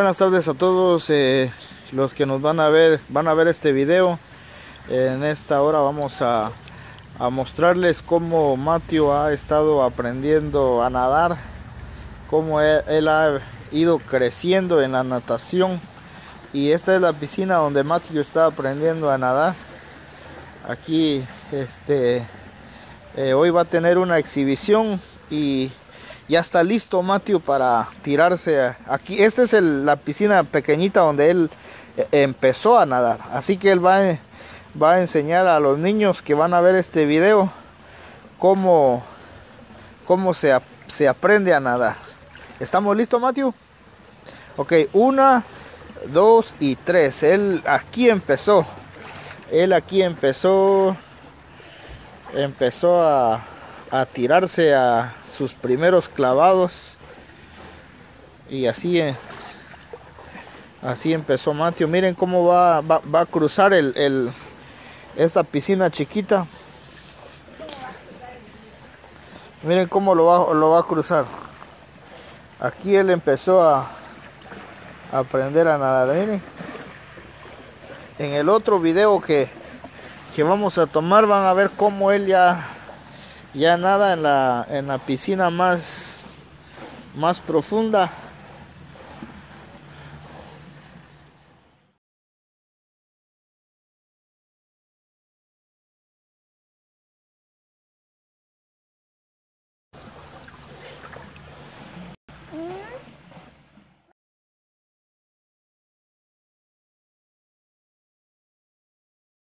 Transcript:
buenas tardes a todos los que nos van a ver este video. En esta hora vamos a mostrarles cómo Matthew ha estado aprendiendo a nadar, cómo él ha ido creciendo en la natación. Y esta es la piscina donde Matthew está aprendiendo a nadar. Aquí hoy va a tener una exhibición y ya está listo Matthew para tirarse aquí. Esta es la piscina pequeñita donde él empezó a nadar, así que él va a enseñar a los niños que van a ver este video cómo se aprende a nadar. ¿Estamos listos, Matthew? Ok, 1, 2 y 3. Él aquí empezó a tirarse a sus primeros clavados, y así empezó Matthew. Miren cómo va a cruzar esta piscina chiquita. Miren cómo lo va a cruzar. Aquí él empezó a aprender a nadar. Miren, en el otro video que vamos a tomar van a ver cómo él ya nada en la piscina más profunda.